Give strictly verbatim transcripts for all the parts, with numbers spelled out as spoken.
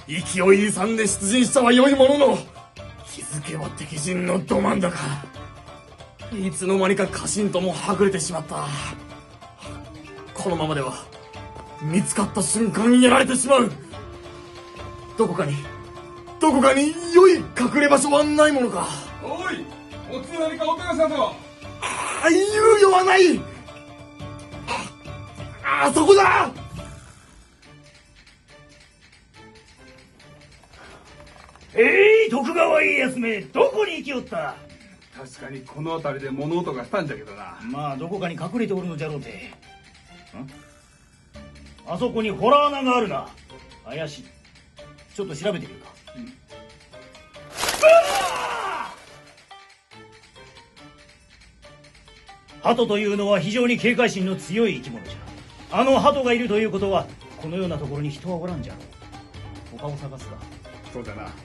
勢い遺産で出陣したは良いものの、気づけば敵陣のど真ん中。いつの間にか家臣ともはぐれてしまった。このままでは見つかった瞬間やられてしまう。どこかにどこかに良い隠れ場所はないものか。 おい、こっちで何かお手がしたぞ。 ああ、猶予はない。ああ、そこだ。 えい、徳川家康め、どこに行きおった。 確かにこの辺りで物音がしたんじゃけどな。 まあどこかに隠れておるのじゃろうて。んあそこにホラー穴があるな。怪しい。ちょっと調べてみるか。うん、鳩というのは非常に警戒心の強い生き物じゃ。あの鳩がいるということはこのようなところに人はおらんじゃろう。他を探すか。 そうだな。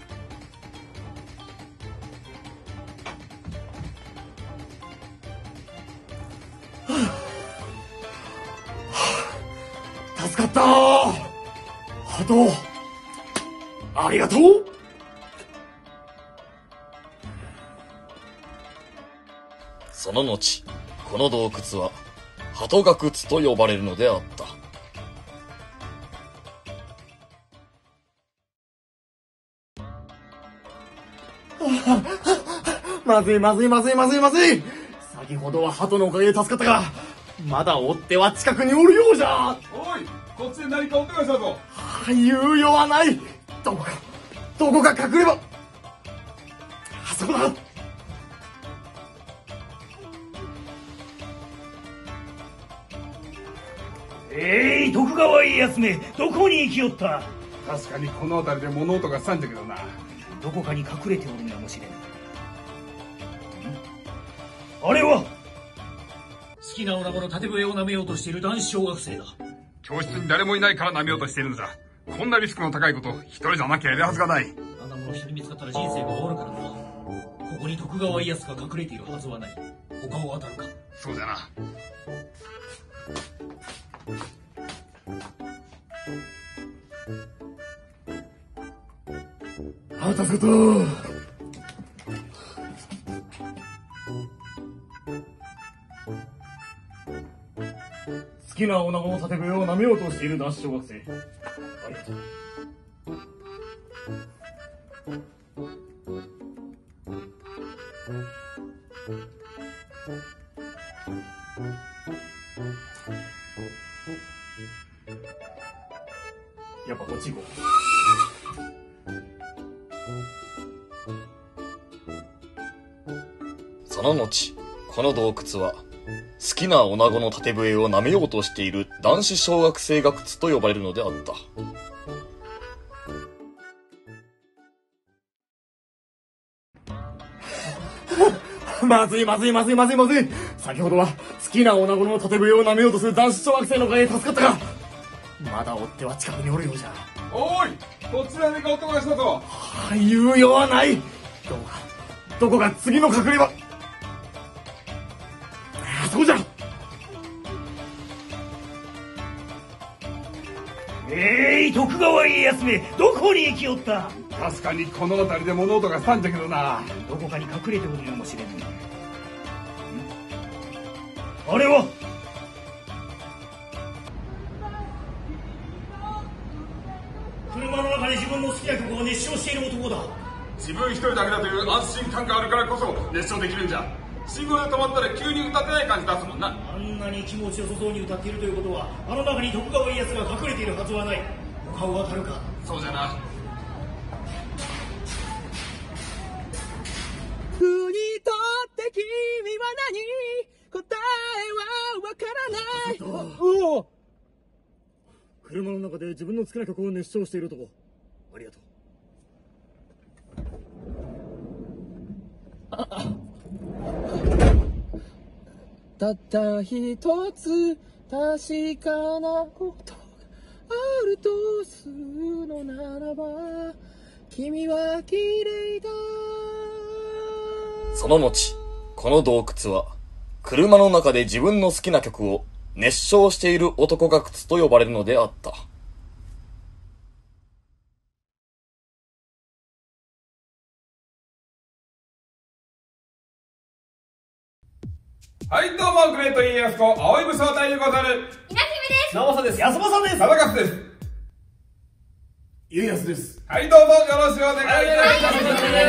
助かったー。鳩、ありがとう。 その後、この洞窟は鳩ヶ窟と呼ばれるのであった。 まずいまずいまずいまずいまずい。先ほどは鳩のおかげで助かったが、まだ追っ手は近くにおるようじゃ。 おい、こっちで何かお手がしたぞ。 猶予はない。どこかどこか隠れば。あそこだ。 えい、徳川家康め、どこに行きおった。 確かにこの辺りで物音がしたんじゃけどな。 どこかに隠れておるのかもしれん。あれは好きな女子の縦笛を舐めようとしている男子小学生だ。 教室に誰もいないから舐めようとしているのだ。こんなリスクの高いこと一人じゃなきゃやるはずがない。 あんなもの人に見つかったら人生が終わるからな。ここに徳川家康が隠れているはずはない。他を当たるか。 そうじゃな。 あ、助かった。好きな女子の縦笛を舐めようとしている男子小学生。ありがとう。やっぱこっち行こう。 その後、この洞窟は好きな女子の縦笛を舐めようとしている男子小学生が窟と呼ばれるのであった。 まずいまずいまずいまずいまずい。先ほどは好きな女子の縦笛を舐めようとする男子小学生のおかげで助かったが、まだ追っ手は近くにおるようじゃ。 おい、こっちで何か音がしたぞ。 はあ、猶予はない。どこかどこか次の隠れ場。あ、そうじゃ。 えい、徳川家康め、どこに行きおった。 確かにこの辺りで物音がしたんじゃけどな。 どこかに隠れておるかもしれん。あれは車の中で自分の好きな曲を熱唱している男だ。 自分一人だけだという安心感があるからこそ熱唱できるんじゃ。信号で止まったら急に歌ってない感じ出すもんな。 あんなに気持ちよさそうに歌っているということは、あの中に徳川家康が隠れているはずはない。他を当たるか。 そうじゃな。 ふにとって君は何、答えはわからない。 おお、車の中で自分の好きな曲を熱唱している男、ありがとう。 たった一つ確かなことがあるとするのならば、君は綺麗だ。 その後、この洞窟は車の中で自分の好きな曲を熱唱している男が窟と呼ばれるのであった。 はいどうもグレート家康公青い武将隊でござる。 稲姫です。 直政です。安政です。 忠勝です。 家康です。 はいどうぞよろしくお願いいたします。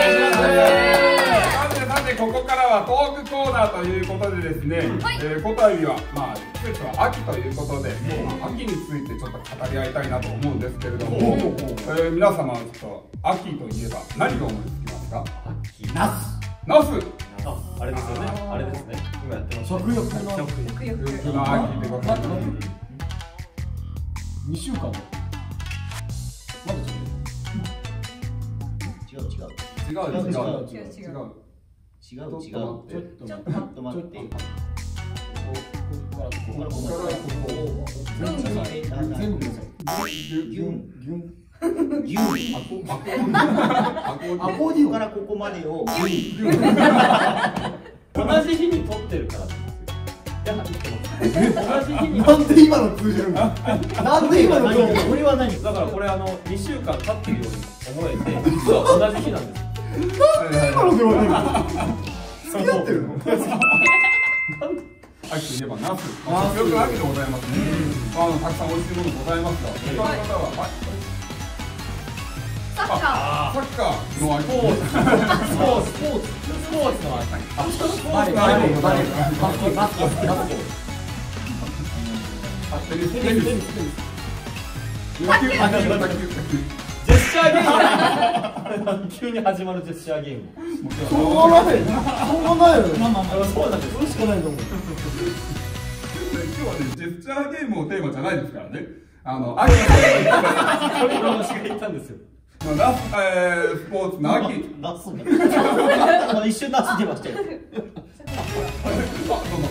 さてさてここからはトークコーナーということでですね、えー、こたびはまあ季節は秋ということで、まあ、秋についてちょっと語り合いたいなと思うんですけれども、えー、皆様ちょっと秋といえば何が思いつきますか？ 秋。ナス。 ナス。 あ、あれですよね。あれですね。今やってます。 食欲の食欲の秋でございます。 にしゅうかんもまだちょっと違う違う違う違う違う違う違う違う違う。 ちょっとちょっと待って。 ここからここからここ全部全部ギュンギュンギュンアコーディオンからここまでを同じ日に撮ってるからなんですよ。同じ日に。 なんで今の通じるんだ。なんで今の通じるの。 俺は何？ だからこれあのにしゅうかん経ってるように思えて、実は同じ日なんです。 なんで今のではないの。付き合ってるの。 秋といえばナス。食欲の秋でございますね。あのたくさん美味しいものございますが、他の方はサッカー。 サッカーの秋。 スポーツ、スポーツ、スポーツ、スポーツの秋。 バレーバレーバレーバスケバスケバスケ。 あ、テニステニステニス。野球野球野球野球。 ジェスチャーゲーム。急に始まるジェスチャーゲーム。 しょうがない。しょうがないよ。 まあまあまあそうなんです。 それしかないと思う。 今日はねジェスチャーゲームをテーマじゃないですからね。あの秋のそれ私が言ったんですよ。 ナス、えー、スポーツの秋。 ナスね。一瞬ナス出ましたよ。 あ、どうも。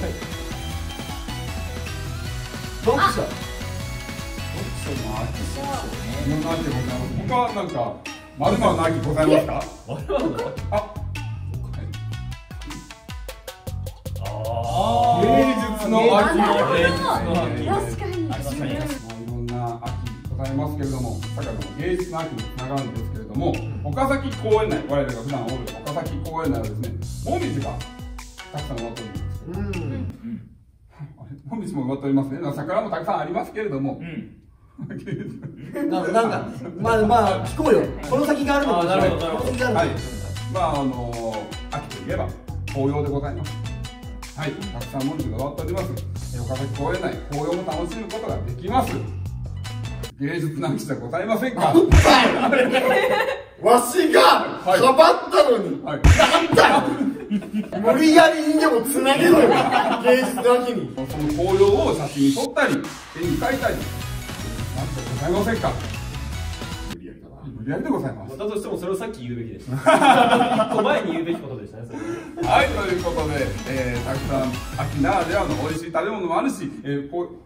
読者。 いろんな秋でございます。他はなんかまるまるの秋ございますか？ 我々の秋。 あ、 あ芸術の秋。 なるほど。 芸術確の秋。 かに。 ありますね。 いろんな秋ございますけれども、さっきの芸術の秋につながるんですけれども、岡崎公園内、我々が普段おる岡崎公園内はですね、もみじがたくさん植わっておりますけど、もみじも植わっておりますね。桜もたくさんありますけれども、 なんかまあまあ聞こうよ。この先があるの。 あ、なるほどなるほど。 はい、まああの秋といえば紅葉でございます。はい、たくさんもみじが植わっております。岡崎公園内、紅葉も楽しむことができます。芸術の秋じゃございませんか？ わしがかばったのに、 はい、 なんだよ。無理やりにでもつなげろよ。芸術の秋に。 その紅葉を写真に撮ったり、絵に描いたり、なんてございませんか？無理やりだな。無理やりでございます。 だとしてもそれをさっき言うべきでした。一個前に言うべきことでしたね。それはい、ということで、えー、たくさん秋ならではの美味しい食べ物もあるし、えー、こう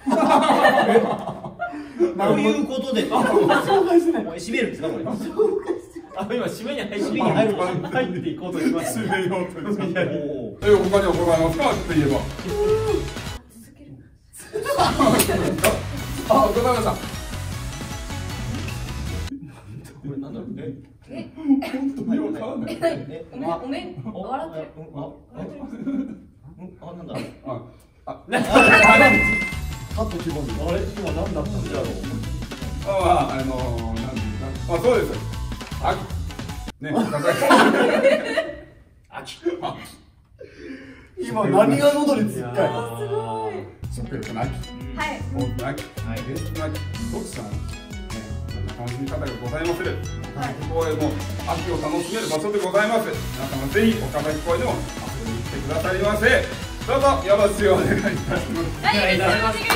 ということで、 紹介してない。 締めるんですかこれ。 あ、今締めに入って締めに入る入っていこうとしました。 締めようとしていやいやえー、他にはございますかって言えば。あ、ございました。 これなんだろうね。 え、 本当にわからない。 え、 おめん、おめん、笑ってる。 あ、 笑ってる。 あ、なんだ。 あ、あ、 カット希望に。 あれ今何だったんだろう。 あ、あのー、なんていうか、あ、そうです。秋。ね、 秋。 今何が喉につっかい。 すごい。 食欲の秋。 はい。 スポーツの秋。芸術の秋。読書の秋。ね、そんな楽しみ方がございまする。公園も秋を楽しめる場所でございます。皆様ぜひ岡崎公園でも遊びに来てくださいませ。どうぞよろしくお願いいたします。 はい、お願いいたし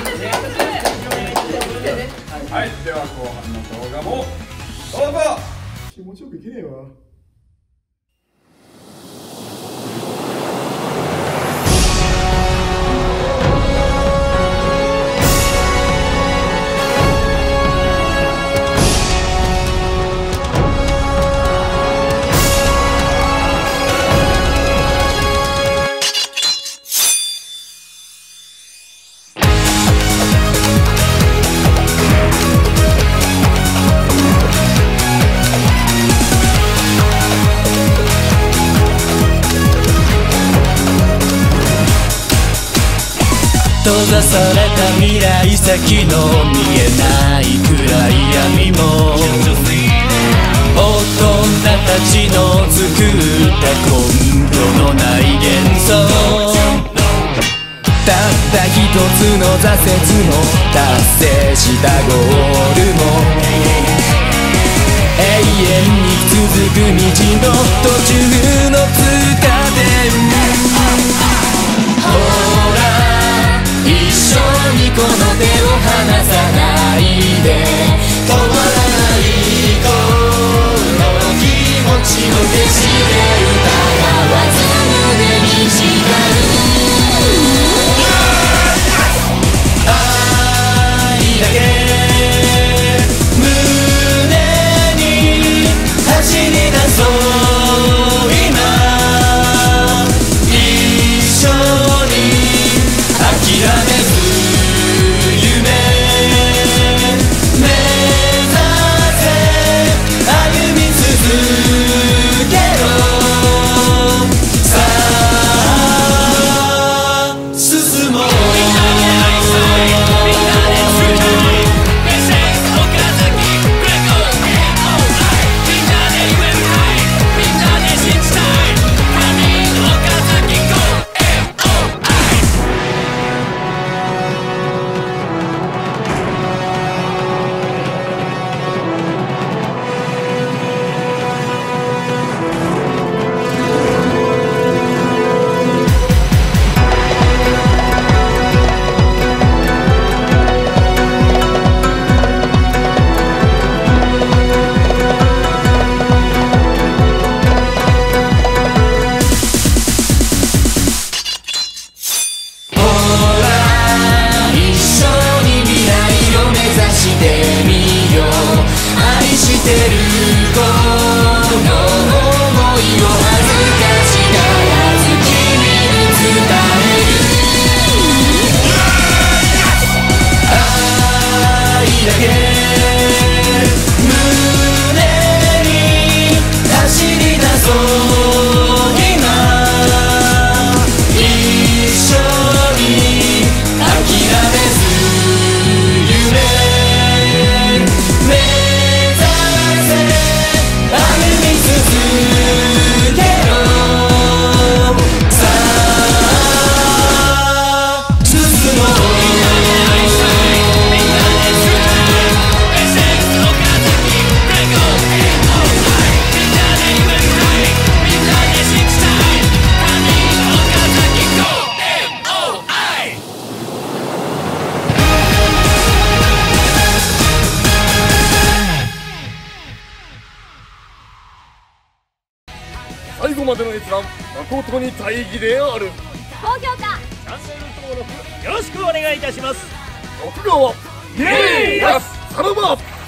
ます。 はい、では後半の動画もどうぞ。 気持ちよくいけねえわ。 ざされた未来先の見えない暗闇も大人たちの作った根拠のない幻想、たった一つの挫折も達成したゴールも永遠に続く道の途中の通過点、ほら一緒にこの手を離さないで、止まらないこの気持ちを決して疑わず胸に誓う、愛だけ胸に走り出そう今、一緒に諦めず夢目指せ歩み続けろ、さあ進もう、 最後までの閲覧誠に大義である。 高評価、 チャンネル登録よろしくお願いいたします。 徳川イエーイ、さらば